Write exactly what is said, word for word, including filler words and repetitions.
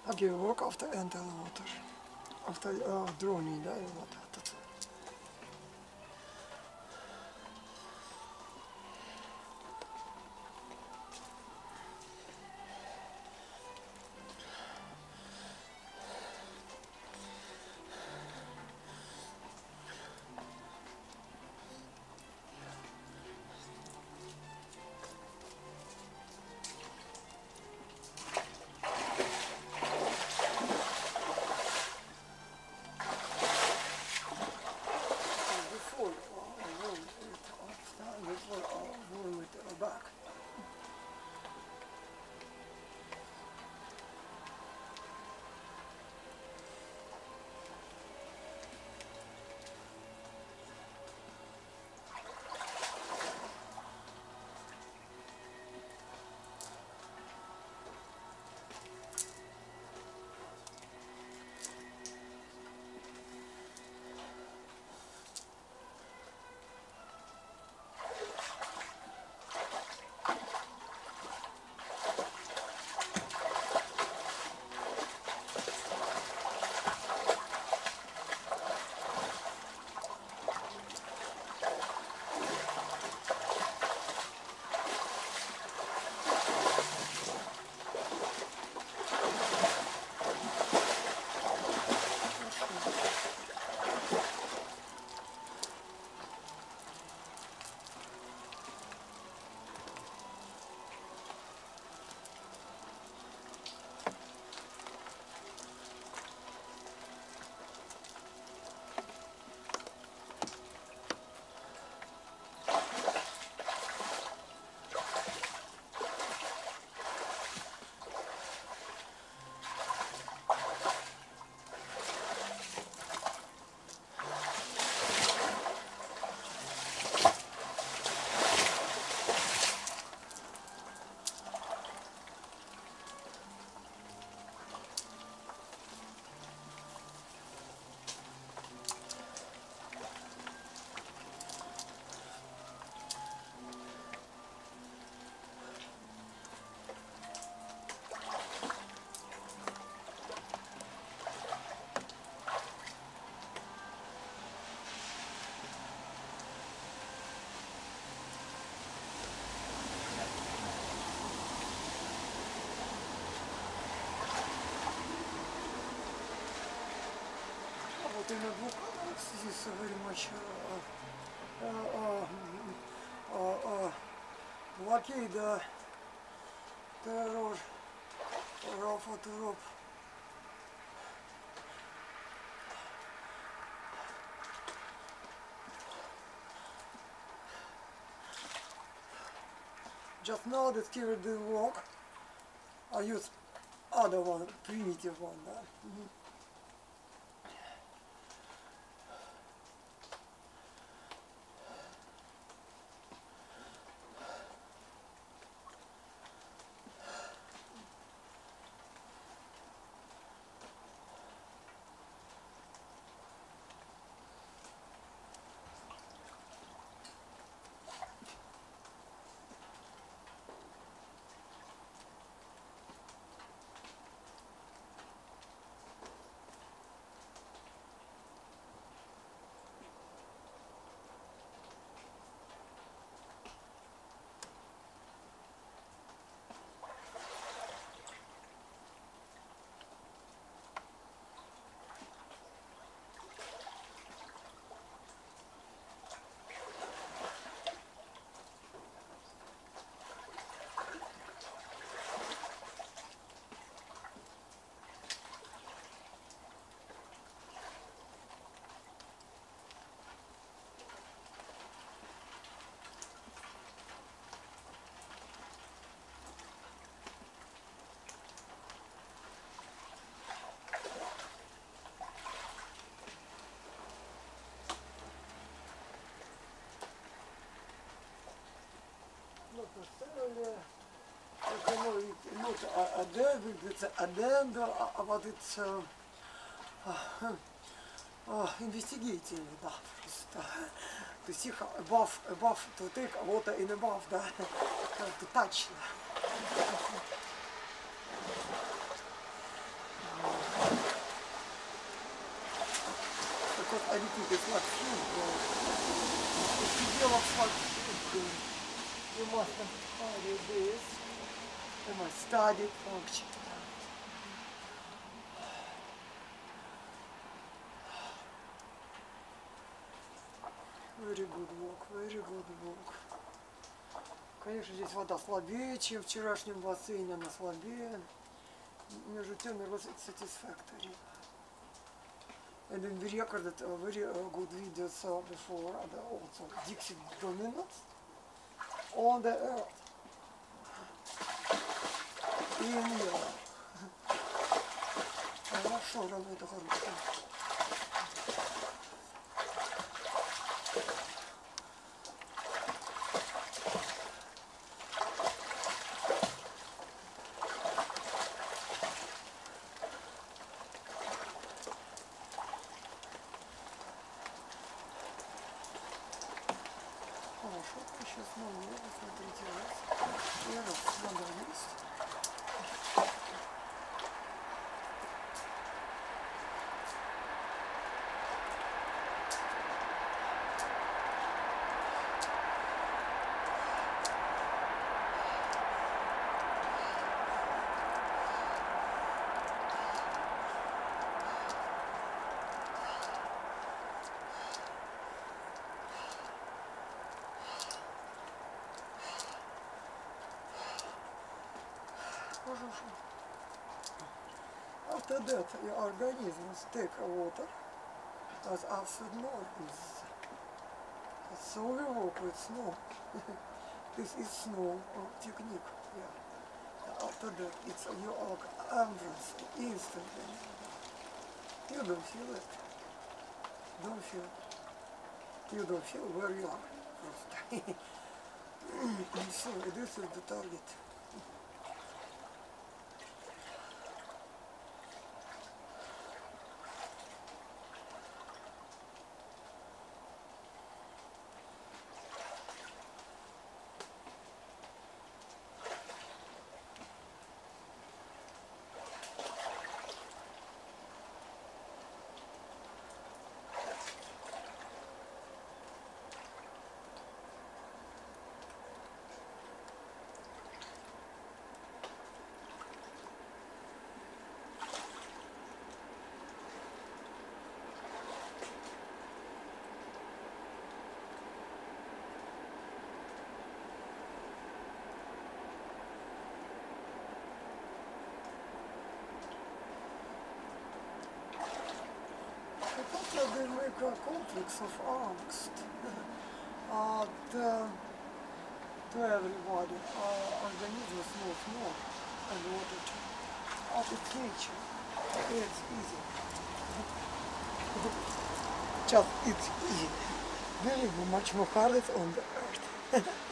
How do you work after enter water? After uh, drowning, да, и вот это. Before uh, warm it up, before uh, warm it back. In the book, this is very much uh, uh, uh, uh, blockade the terror rope to rope. Just now that here the walk, I use other one, primitive one. Uh, mm-hmm. Not necessarily, you know, it, not a, a dead, it's a dead, uh, but it's uh, uh, uh, investigating, да, просто. To see how above, above, to take water in above, да, to touch. Да. because I think it's like food. Uh, if you develop like food, you must study this. You must study function. Very good walk, very good walk. Конечно, здесь вода слабее, чем в вчерашнем бассейне, она слабее. Между тем, it was satisfactory. And then we recorded a very uh, good videos uh, before, and also Dixie dominance on the earth. In Europe. Хорошо, рано это хорошо. Хорошо, еще снова, смотрите, раз, и раз, надо есть. Хорошо. After that, your organism take water as acid noise. So we work with snow. This is snow technique. Yeah. After that, it's your entrance instantly. You don't feel it. Don't feel. You don't feel where you are. Просто. So this is the target. They make a complex of angst at, uh, to everybody. Uh, organism is not more and water at its nature. It's easy. Just it's easy. Very much more harder on the earth.